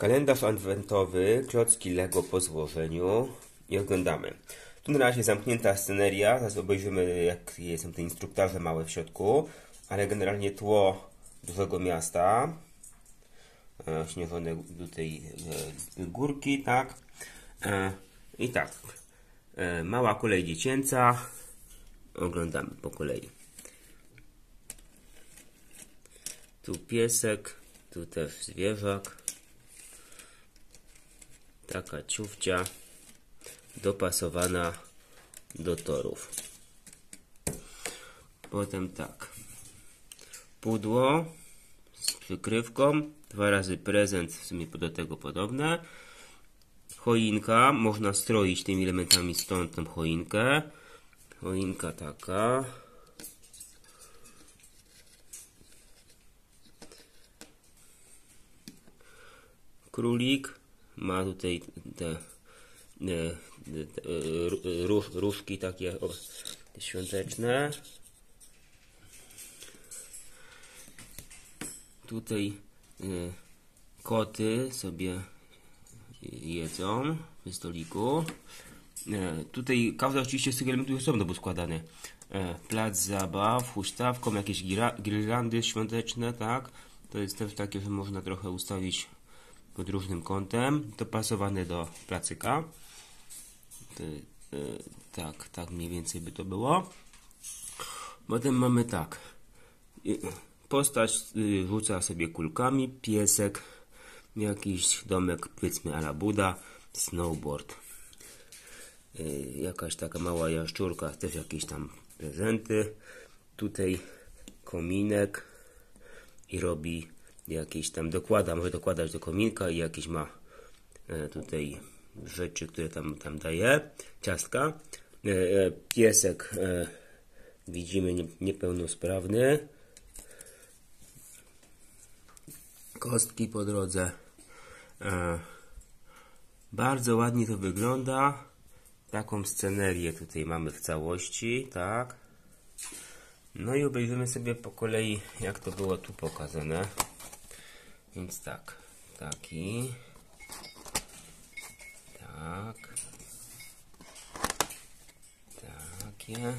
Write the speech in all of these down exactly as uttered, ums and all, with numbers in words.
Kalendarz adwentowy, klocki Lego po złożeniu i oglądamy. Tu na razie zamknięta sceneria, zaraz obejrzymy, jak są te instruktaże małe w środku, ale generalnie tło dużego miasta, e, śnieżone tutaj e, górki, tak. E, I tak, e, mała kolej dziecięca, oglądamy po kolei. Tu piesek, tu też zwierzak. Taka ciufcia dopasowana do torów. Potem tak. Pudło z przykrywką. Dwa razy prezent, w sumie do tego podobne. Choinka. Można stroić tymi elementami stąd tą choinkę. Choinka taka. Królik. Ma tutaj te, te, te róż, różki takie o, te świąteczne. Tutaj y, koty sobie jedzą przy stoliku. Y, tutaj każdy oczywiście z tych elementów jest osobno był składany. Y, plac zabaw, huśtawką, jakieś girlandy świąteczne, tak. To jest też takie, że można trochę ustawić pod różnym kątem, dopasowane do placyka. To, y, tak, tak mniej więcej by to było. Potem mamy tak. Y, postać y, rzuca sobie kulkami, piesek, jakiś domek, powiedzmy ala Buda, snowboard. Y, jakaś taka mała jaszczurka, też jakieś tam prezenty. Tutaj kominek i robi jakieś tam, dokłada, może dokładać do kominka i jakieś ma e, tutaj rzeczy, które tam, tam daje, ciastka. E, e, piesek e, widzimy nie, niepełnosprawny. Kostki po drodze. E, bardzo ładnie to wygląda. Taką scenerię tutaj mamy w całości, tak. No i obejrzymy sobie po kolei, jak to było tu pokazane. Więc tak, taki, tak, takie,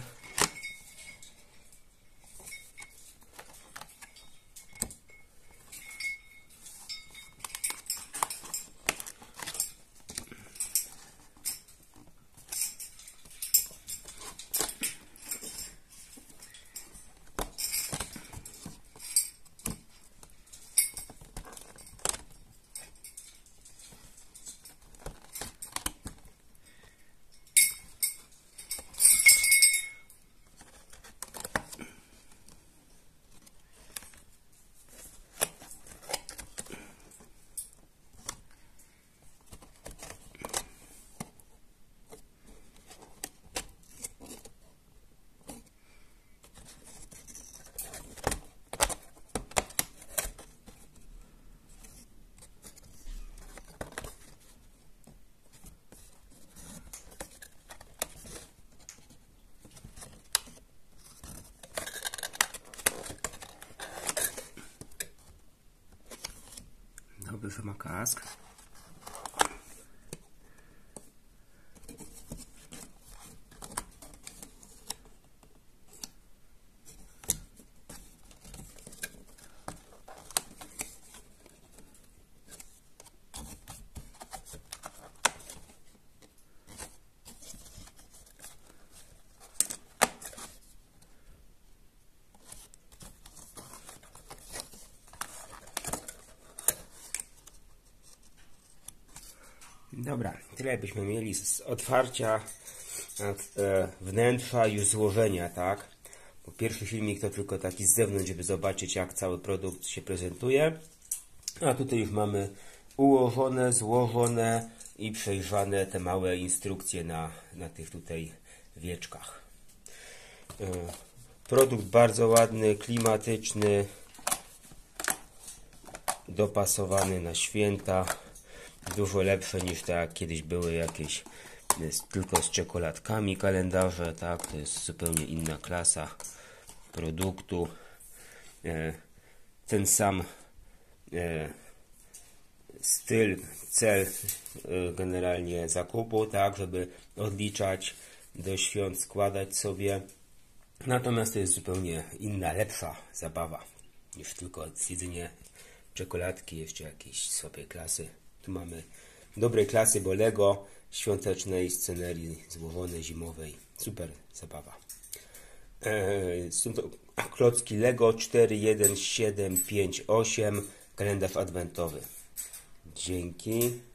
dobry, że ma kask. Dobra, tyle byśmy mieli z otwarcia e, wnętrza i złożenia, tak? Bo pierwszy filmik to tylko taki z zewnątrz, żeby zobaczyć, jak cały produkt się prezentuje. A tutaj już mamy ułożone, złożone i przejrzane te małe instrukcje na, na tych tutaj wieczkach. E, produkt bardzo ładny, klimatyczny, dopasowany na święta. Dużo lepsze niż tak jak kiedyś były jakieś jest tylko z czekoladkami kalendarze, tak, to jest zupełnie inna klasa produktu. E, ten sam e, styl, cel generalnie zakupu, tak, żeby odliczać do świąt, składać sobie. Natomiast to jest zupełnie inna, lepsza zabawa niż tylko jedzenie czekoladki, jeszcze jakieś słabej klasy. Tu mamy dobrej klasy, bo Lego, świątecznej scenerii złożonej, zimowej. Super zabawa. Eee, są to klocki Lego cztery, jeden, siedem, pięć, osiem, kalendarz adwentowy. Dzięki.